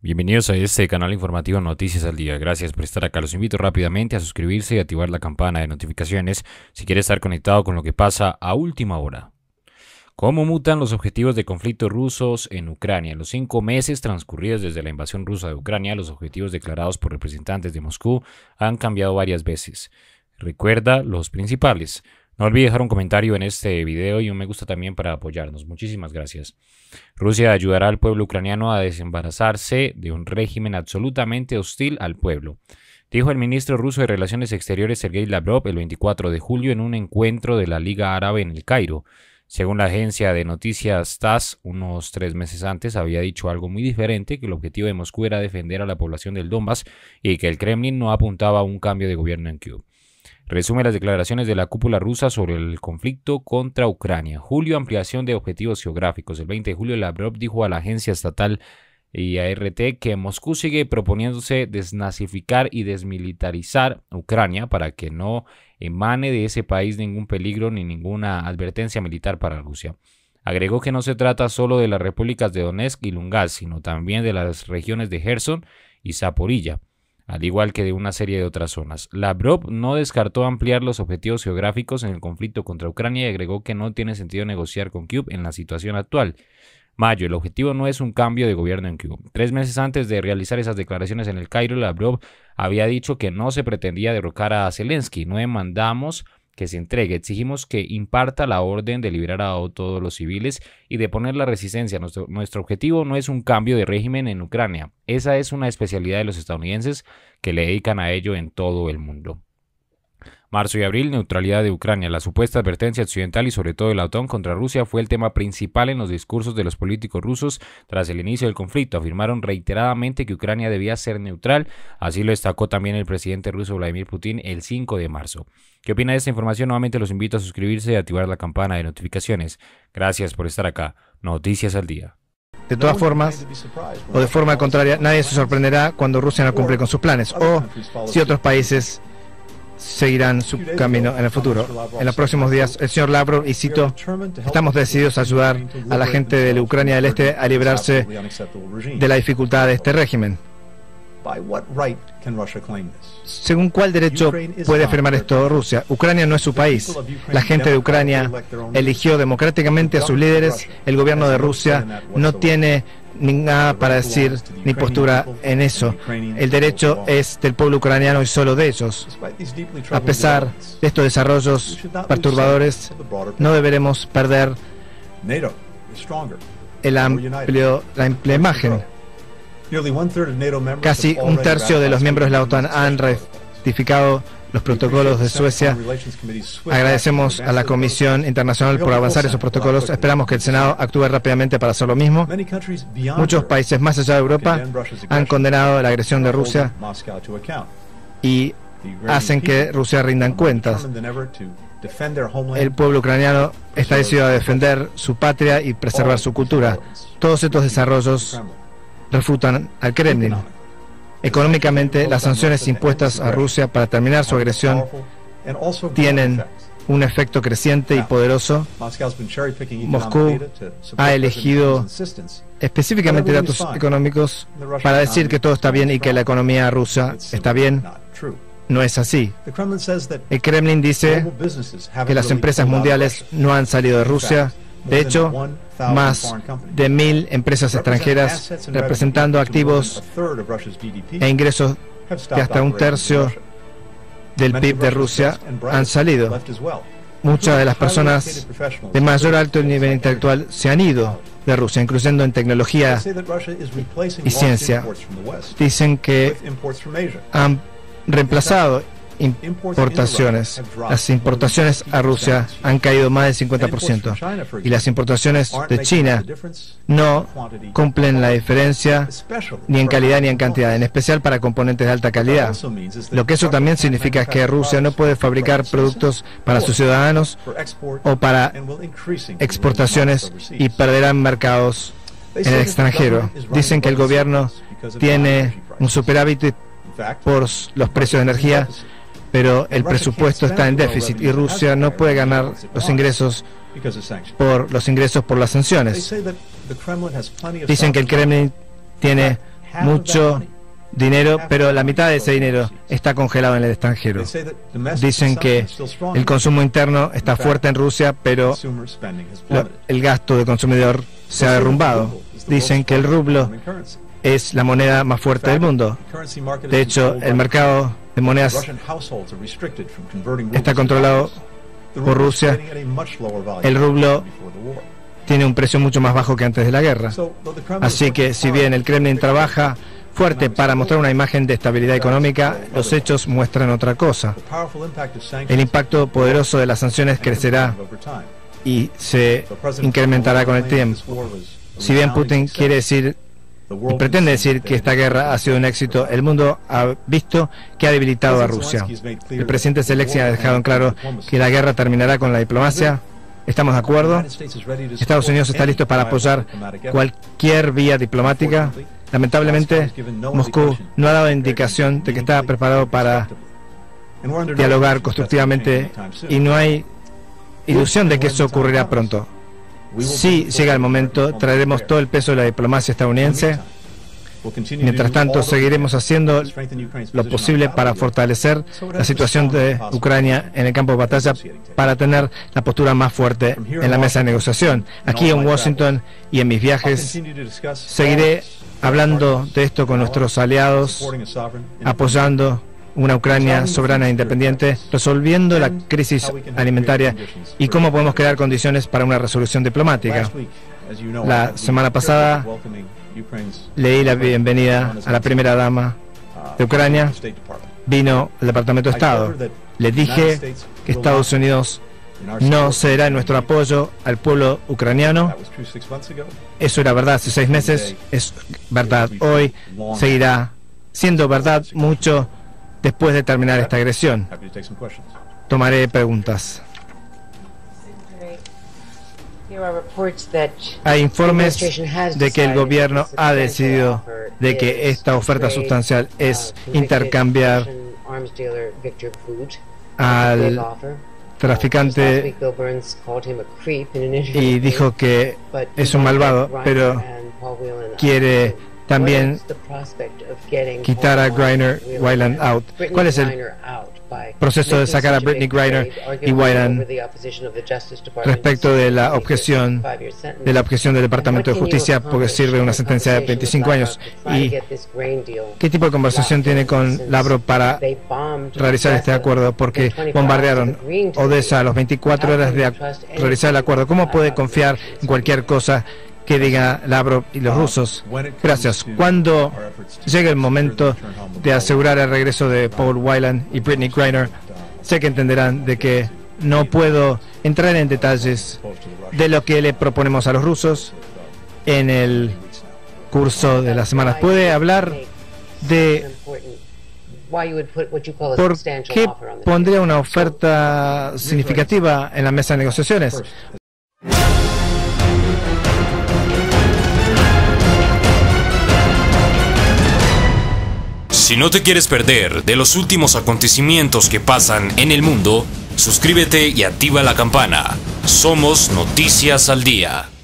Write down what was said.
Bienvenidos a este canal informativo Noticias al Día. Gracias por estar acá. Los invito rápidamente a suscribirse y activar la campana de notificaciones si quiere estar conectado con lo que pasa a última hora. ¿Cómo mutan los objetivos de conflicto rusos en Ucrania? En los 5 meses transcurridos desde la invasión rusa de Ucrania, los objetivos declarados por representantes de Moscú han cambiado varias veces. Recuerda los principales. No olvide dejar un comentario en este video y un me gusta también para apoyarnos. Muchísimas gracias. Rusia ayudará al pueblo ucraniano a desembarazarse de un régimen absolutamente hostil al pueblo, dijo el ministro ruso de Relaciones Exteriores Sergei Lavrov el 24 de julio en un encuentro de la Liga Árabe en el Cairo. Según la agencia de noticias TASS, unos 3 meses antes había dicho algo muy diferente, que el objetivo de Moscú era defender a la población del Donbass y que el Kremlin no apuntaba a un cambio de gobierno en Kiev. Resume las declaraciones de la cúpula rusa sobre el conflicto contra Ucrania. Julio, ampliación de objetivos geográficos. El 20 de julio, Lavrov dijo a la agencia estatal IART que Moscú sigue proponiéndose desnazificar y desmilitarizar Ucrania para que no emane de ese país ningún peligro ni ninguna advertencia militar para Rusia. Agregó que no se trata solo de las repúblicas de Donetsk y Lugansk, sino también de las regiones de Gerson y Zaporilla, al igual que de una serie de otras zonas. Lavrov no descartó ampliar los objetivos geográficos en el conflicto contra Ucrania y agregó que no tiene sentido negociar con Kiev en la situación actual. Mayo, el objetivo no es un cambio de gobierno en Kiev. 3 meses antes de realizar esas declaraciones en el Cairo, Lavrov había dicho que no se pretendía derrocar a Zelensky. No demandamos que se entregue, exigimos que imparta la orden de liberar a todos los civiles y de poner la resistencia. Nuestro objetivo no es un cambio de régimen en Ucrania. Esa es una especialidad de los estadounidenses que le dedican a ello en todo el mundo. Marzo y abril, neutralidad de Ucrania. La supuesta advertencia occidental y sobre todo de la OTAN contra Rusia fue el tema principal en los discursos de los políticos rusos tras el inicio del conflicto. Afirmaron reiteradamente que Ucrania debía ser neutral. Así lo destacó también el presidente ruso Vladimir Putin el 5 de marzo. ¿Qué opina de esta información? Nuevamente los invito a suscribirse y activar la campana de notificaciones. Gracias por estar acá. Noticias al Día. De todas formas, o de forma contraria, nadie se sorprenderá cuando Rusia no cumple con sus planes, o si otros países seguirán su camino en el futuro. En los próximos días, el señor Lavrov, y cito, estamos decididos a ayudar a la gente de la Ucrania del Este a librarse de la dificultad de este régimen. ¿Según cuál derecho puede afirmar esto Rusia? Ucrania no es su país. La gente de Ucrania eligió democráticamente a sus líderes. El gobierno de Rusia no tiene nada para decir ni postura en eso. El derecho es del pueblo ucraniano y solo de ellos. A pesar de estos desarrollos perturbadores, no deberemos perder la amplia imagen. Casi un tercio de los miembros de la OTAN han ratificado los protocolos de Suecia. Agradecemos a la Comisión Internacional por avanzar esos protocolos. Esperamos que el Senado actúe rápidamente para hacer lo mismo. Muchos países más allá de Europa han condenado la agresión de Rusia y hacen que Rusia rindan cuentas. El pueblo ucraniano está decidido a defender su patria y preservar su cultura. Todos estos desarrollos refutan al Kremlin. Económicamente, las sanciones impuestas a Rusia para terminar su agresión tienen un efecto creciente y poderoso. Moscú ha elegido específicamente datos económicos para decir que todo está bien y que la economía rusa está bien. No es así. El Kremlin dice que las empresas mundiales no han salido de Rusia. De hecho, más de 1.000 empresas extranjeras, representando activos e ingresos de hasta un tercio del PIB de Rusia, han salido. Muchas de las personas de mayor alto nivel intelectual se han ido de Rusia, incluyendo en tecnología y ciencia. Dicen que han reemplazado importaciones. Las importaciones a Rusia han caído más del 50% y las importaciones de China no cumplen la diferencia ni en calidad ni en cantidad, en especial para componentes de alta calidad. Lo que eso también significa es que Rusia no puede fabricar productos para sus ciudadanos o para exportaciones y perderán mercados en el extranjero. Dicen que el gobierno tiene un superávit por los precios de energía, pero el presupuesto está en déficit y Rusia no puede ganar los ingresos por las sanciones. Dicen que el Kremlin tiene mucho dinero, pero la mitad de ese dinero está congelado en el extranjero. Dicen que el consumo interno está fuerte en Rusia, pero el gasto de consumidor se ha derrumbado. Dicen que el rublo es la moneda más fuerte del mundo. De hecho, el mercado de monedas está controlado por Rusia. El rublo tiene un precio mucho más bajo que antes de la guerra. Así que si bien el Kremlin trabaja fuerte para mostrar una imagen de estabilidad económica, los hechos muestran otra cosa. El impacto poderoso de las sanciones crecerá y se incrementará con el tiempo. Si bien Putin quiere decir y pretende decir que esta guerra ha sido un éxito, el mundo ha visto que ha debilitado a Rusia. El presidente Zelensky ha dejado en claro que la guerra terminará con la diplomacia. ¿Estamos de acuerdo? Estados Unidos está listo para apoyar cualquier vía diplomática. Lamentablemente, Moscú no ha dado indicación de que está preparado para dialogar constructivamente y no hay ilusión de que eso ocurrirá pronto. Si llega el momento, traeremos todo el peso de la diplomacia estadounidense. Mientras tanto, seguiremos haciendo lo posible para fortalecer la situación de Ucrania en el campo de batalla, para tener la postura más fuerte en la mesa de negociación. Aquí en Washington y en mis viajes, seguiré hablando de esto con nuestros aliados, apoyando una Ucrania soberana e independiente, resolviendo la crisis alimentaria y cómo podemos crear condiciones para una resolución diplomática. La semana pasada leí la bienvenida a la primera dama de Ucrania. Vino el Departamento de Estado. Le dije que Estados Unidos no cederá en nuestro apoyo al pueblo ucraniano. Eso era verdad hace 6 meses, es verdad hoy, seguirá siendo verdad mucho después de terminar esta agresión. Tomaré preguntas. Hay informes de que el gobierno ha decidido de que esta oferta sustancial es intercambiar al traficante, y dijo que es un malvado, pero quiere también quitar a Griner Weiland out. ¿Cuál es el proceso de sacar a Brittney Griner y Weiland respecto de la objeción del Departamento de Justicia, porque sirve una sentencia de 25 años? ¿Y qué tipo de conversación tiene con Lavrov para realizar este acuerdo? Porque bombardearon Odessa a las 24 horas de realizar el acuerdo. ¿Cómo puede confiar en cualquier cosa que diga Lavrov y los rusos? Gracias. Cuando llegue el momento de asegurar el regreso de Paul Weiland y Brittney Griner, sé que entenderán de que no puedo entrar en detalles de lo que le proponemos a los rusos en el curso de las semanas. ¿Puede hablar de por qué pondría una oferta significativa en la mesa de negociaciones? Si no te quieres perder de los últimos acontecimientos que pasan en el mundo, suscríbete y activa la campana. Somos Noticias al Día.